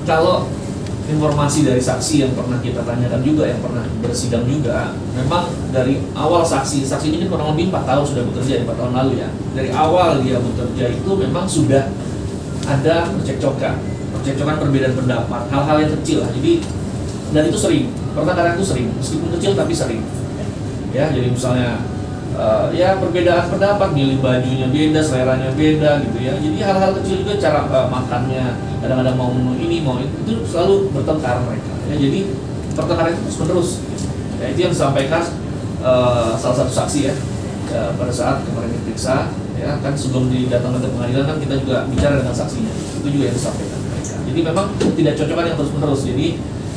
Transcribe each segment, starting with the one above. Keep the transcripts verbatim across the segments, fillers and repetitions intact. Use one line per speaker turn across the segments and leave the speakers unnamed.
kalau informasi dari saksi yang pernah kita tanyakan juga, yang pernah bersidang juga, memang dari awal saksi, saksi ini kan kurang lebih empat tahun sudah bekerja, empat tahun lalu ya. Dari awal dia bekerja itu memang sudah ada percekcokan, percekcokan perbedaan pendapat, hal-hal yang kecil lah. Jadi dan itu sering, pertengkaran itu sering, meskipun kecil tapi sering. Ya, jadi misalnya uh, ya perbedaan pendapat, milih bajunya beda, seleranya beda gitu ya. Jadi hal-hal kecil juga, cara uh, makannya, kadang-kadang mau menu ini mau itu, itu selalu bertengkar mereka. Ya, jadi pertengkaran itu terus menerus. Ya, itu yang disampaikan uh, salah satu saksi ya, ya pada saat kemarin diperiksa. Ya kan sebelum didatangkan ke pengadilan kan kita juga bicara dengan saksinya, itu juga yang disampaikan mereka. Jadi memang tidak cocokan yang terus menerus. Jadi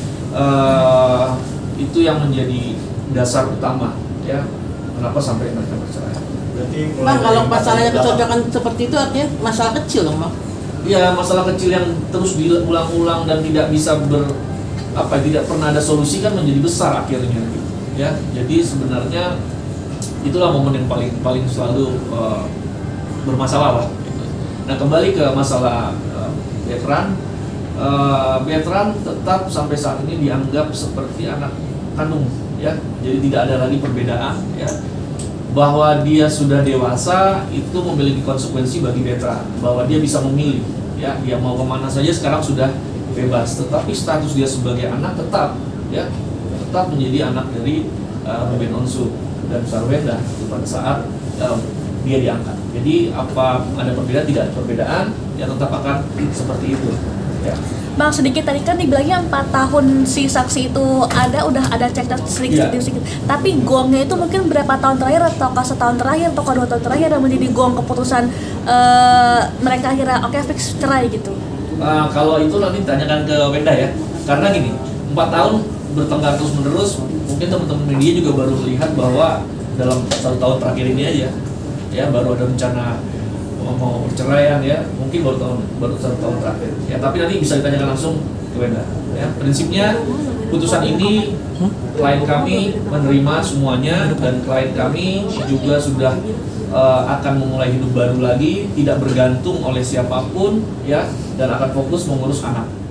uh, itu yang menjadi dasar utama ya kenapa sampai mereka bercerai.
Bang, kalau masalahnya kecocokan seperti itu artinya masalah kecil dong, Bang?
Iya, masalah kecil yang terus diulang-ulang dan tidak bisa ber apa tidak pernah ada solusi kan menjadi besar akhirnya gitu. Ya, jadi sebenarnya itulah momen yang paling paling selalu uh, bermasalah lah. Gitu. Nah, kembali ke masalah uh, Bertrand, uh, Bertrand tetap sampai saat ini dianggap seperti anak kandung, ya. Jadi tidak ada lagi perbedaan, ya. Bahwa dia sudah dewasa itu memiliki konsekuensi bagi Bertrand, bahwa dia bisa memilih, ya, dia mau kemana saja sekarang sudah bebas. Tetapi status dia sebagai anak tetap, ya, tetap menjadi anak dari uh, Ruben Onsu dan Sarwenda pada saat um, dia diangkat. Jadi apa ada perbedaan, tidak ada perbedaan, ya tetap akan seperti itu. Ya.
Bang, sedikit tadi kan dibilangnya empat tahun si saksi itu ada, udah ada cek sedikit,
ya.
sedikit. Tapi gongnya itu mungkin berapa tahun terakhir atau ke setahun terakhir atau ke dua tahun terakhir yang menjadi gong keputusan uh, mereka akhirnya oke okay, fix cerai gitu.
Uh, kalau itu nanti tanyakan ke Wenda ya. Karena gini, empat tahun bertengkar terus menerus, mungkin teman-teman media juga baru melihat bahwa dalam satu tahun terakhir ini aja, ya baru ada rencana mau perceraian ya, mungkin baru tahun baru satu tahun terakhir ya, tapi nanti bisa ditanyakan langsung ke Wenda ya. Prinsipnya putusan ini klien kami menerima semuanya dan klien kami juga sudah uh, akan memulai hidup baru lagi, tidak bergantung oleh siapapun ya, dan akan fokus mengurus anak.